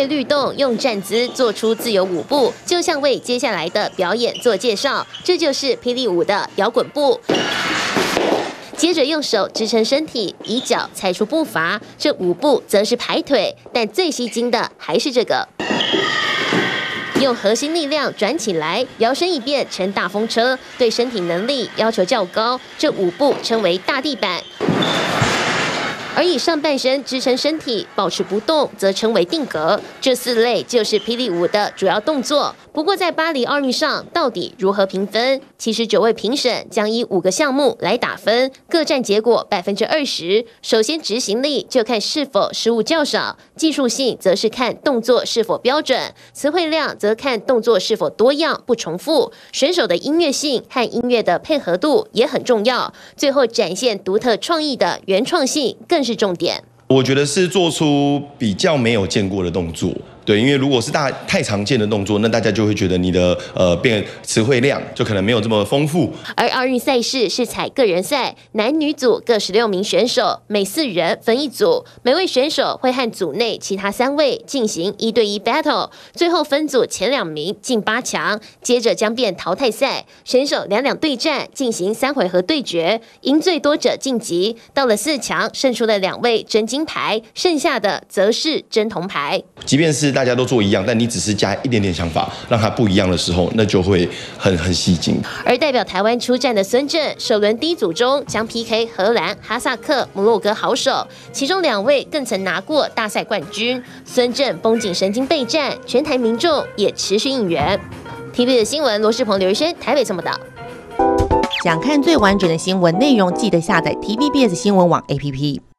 略律动，用站姿做出自由舞步，就像为接下来的表演做介绍。这就是霹雳舞的摇滚步。接着用手支撑身体，以脚踩出步伐。这舞步则是排腿，但最吸睛的还是这个。用核心力量转起来，摇身一变成大风车，对身体能力要求较高。这舞步称为大地板。而以上半身支撑身体，保持不动，则称为定格。这4类就是霹雳舞的主要动作。不过，在巴黎奥运上到底如何评分？其实9位评审将以5个项目来打分，各占结果20%。首先，执行力就看是否失误较少；技术性则是看动作是否标准；词汇量则看动作是否多样不重复；选手的音乐性和音乐的配合度也很重要。最后，展现独特创意的原创性更是重点。 我觉得是做出比较没有见过的动作。对，因为如果是太常见的动作，那大家就会觉得你的词汇量就可能没有这么丰富。 而奥运赛事是采个人赛，男女组各16名选手，每4人分1组，每位选手会和组内其他3位进行1对1 battle， 最后分组前2名进8强，接着将变淘汰赛，选手2对战，进行3回合对决，赢最多者晋级。到了4强，胜出的2位争金牌，剩下的则是争铜牌。 即便是大家都做一样，但你只是加一点点想法，让它不一样的时候，那就会很吸睛。 而代表台湾出战的孙正，首轮第1组中将 PK 荷兰、哈萨克、摩洛哥好手，其中2位更曾拿过大赛冠军。孙正绷紧神经备战，全台民众也持续应援。TVB 的新闻，罗世鹏、刘医生，台北这么报道。 想看最完整的新闻内容，记得下载 TVBS 新闻网 APP。